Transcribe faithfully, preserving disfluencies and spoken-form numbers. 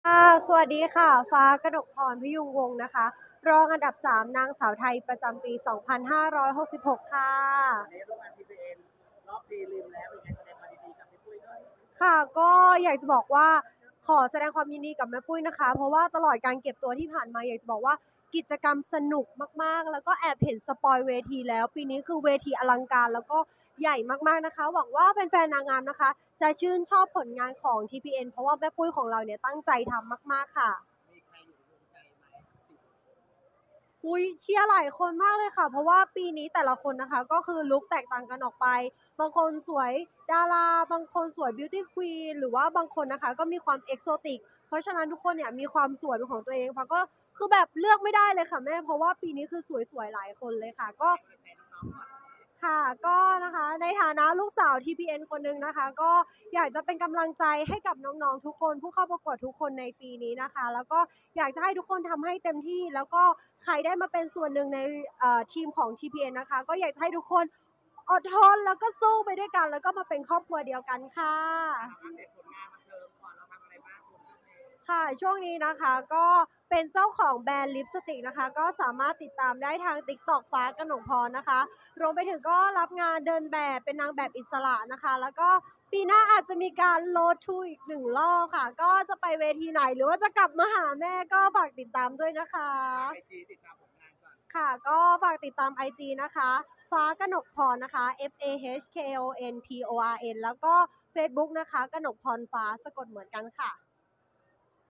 ค่ะสวัสดีค่ะฟ้ากนกพรพยุงวงศ์นะคะรองอันดับสามนางสาวไทยประจำปีสองพันห้าร้อยหกสิบหกค่ะวันนี้ร่วมงาน ที พี เอ็น รอบพรีลิมแล้วเป็นไงแสดงความยินดีกับพี่ปุ้ยด้วยค่ะก็อยากจะบอกว่าขอแสดงความยินดีกับแม่ปุ้ยนะคะเพราะว่าตลอดการเก็บตัวที่ผ่านมาอยากจะบอกว่ากิจกรรมสนุกมากๆแล้วก็แอบเห็นสปอยเวทีแล้วปีนี้คือเวทีอลังการแล้วก็ใหญ่มากๆนะคะหวังว่าแฟนๆนางงามนะคะจะชื่นชอบผลงานของ ที พี เอ็น เพราะว่าแม่ปุ้ยของเราเนี่ยตั้งใจทำมากๆค่ะมีใครอยู่ในดวงใจไหมอุ้ยเชียร์หลายคนมากเลยค่ะเพราะว่าปีนี้แต่ละคนนะคะก็คือลุคแตกต่างกันออกไปบางคนสวยดาราบางคนสวยบิวตี้ควีนหรือว่าบางคนนะคะก็มีความเอกโซติกเพราะฉะนั้นทุกคนเนี่ยมีความสวยเป็นของตัวเองฟ้าก็คือแบบเลือกไม่ได้เลยค่ะแม่เพราะว่าปีนี้คือสวยๆหลายคนเลยค่ะก็ ค่ะก็นะคะในฐานะลูกสาว ที พี เอ็น คนหนึ่งนะคะก็อยากจะเป็นกำลังใจให้กับน้องๆทุกคนผู้เข้าประกวดทุกคนในปีนี้นะคะแล้วก็อยากจะให้ทุกคนทำให้เต็มที่แล้วก็ใครได้มาเป็นส่วนหนึ่งในเอ่อทีมของ ที พี เอ็น นะคะก็อยากจะให้ทุกคนอดทนแล้วก็สู้ไปด้วยกันแล้วก็มาเป็นครอบครัวเดียวกันค่ะอัปเดตผลงานบันเทิงก่อนเราทำอะไรบ้างคุณเองค่ะช่วงนี้นะคะก็เป็นเจ้าของแบรนด์ลิปสติกนะคะก็สามารถติดตามได้ทาง ติ๊กต็อก ฟ้ากนกพรนะคะรวมไปถึงก็รับงานเดินแบบเป็นนางแบบอิสระนะคะแล้วก็ปีหน้าอาจจะมีการโลดทูอีกหนึ่งรอบค่ะก็จะไปเวทีไหนหรือว่าจะกลับมาหาแม่ก็ฝากติดตามด้วยนะคะไอจีติดตามผลงานก่อนค่ะก็ฝากติดตาม ไอ จี นะคะฟ้ากนกพรนะคะ F A H K O N P O R N แล้วก็ เฟซบุ๊ก นะคะกนกพรฟ้าสะกดเหมือนกันค่ะ